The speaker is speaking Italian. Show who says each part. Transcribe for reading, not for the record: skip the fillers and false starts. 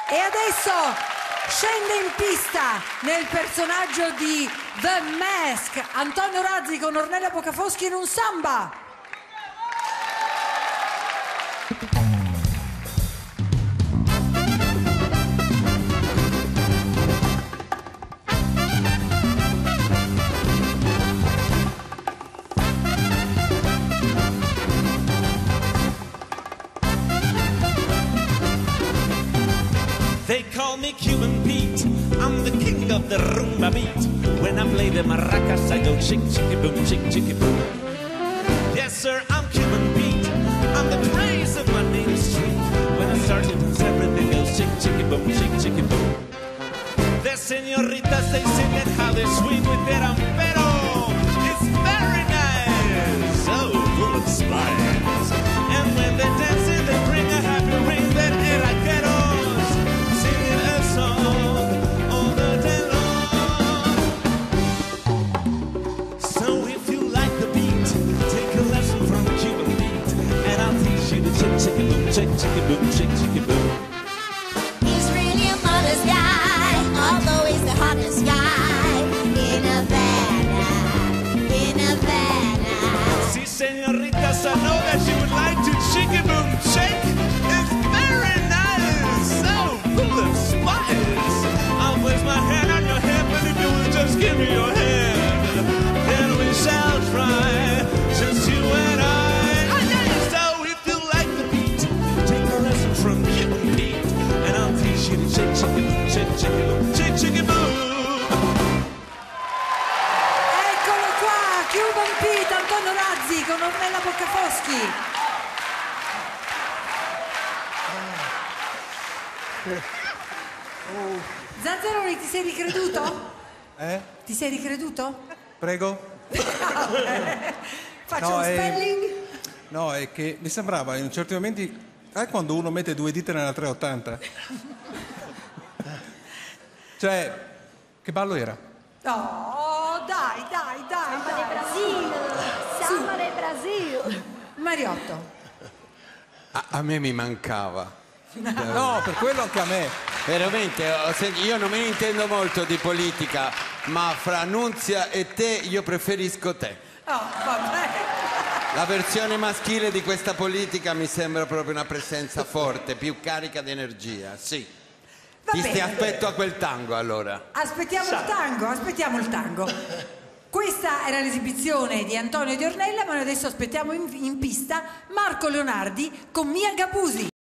Speaker 1: E adesso scende in pista nel personaggio di The Mask Antonio Razzi con Ornella Boccafoschi in un samba.
Speaker 2: They call me Cuban Pete, I'm the king of the rumba beat. When I play the maracas I go chick chicky boom, chick chicky boom. Yes sir, I'm Cuban Pete, I'm the praise of my native street. When I start to dance everything goes chick chicky boom, chick chicky boom. The señoritas they sing it how they swing with their ampero. It's very nice, so full of spice. And when they dance it they bring a happy ring that eraquero.
Speaker 3: He's really a modest guy, although he's the hottest guy in Havana, in Havana.
Speaker 2: See, señoritas, I know that you would like to chicken boom shake. It's very nice, so full of spice. I'll place my hand on your hip, and if you will just give me your hand, then we shall try, just you and I. So if you like the beat, take a lesson from Cuban Pete, and I'll teach you to shake, chicken boom, shake, chicken boom, shake, chicken boom.
Speaker 1: Eccolo qua, Cuban Pete, Antonio Razzi con Ornella Boccafoschi. Zanzaroni, ti sei ricreduto? Ti sei ricreduto?
Speaker 4: Prego?
Speaker 1: Faccio un spelling?
Speaker 4: No, è che mi sembrava in certi momenti... quando uno mette due dita nella 380? Cioè, che ballo era?
Speaker 1: Oh, dai.
Speaker 3: Samba del Brasile, samba del Brasile.
Speaker 1: Mariotto.
Speaker 5: A me mi mancava.
Speaker 4: No, per quello anche a me.
Speaker 5: Veramente, io non me ne intendo molto di politica, ma fra Nunzia e te io preferisco te.
Speaker 1: Oh, vabbè.
Speaker 5: La versione maschile di questa politica mi sembra proprio una presenza forte, più carica di energia, sì. Ti aspetto a quel tango allora.
Speaker 1: Aspettiamo il tango. Questa era l'esibizione di Antonio e di Ornella, ma noi adesso aspettiamo in pista Marco Leonardi con Mia Gabusi.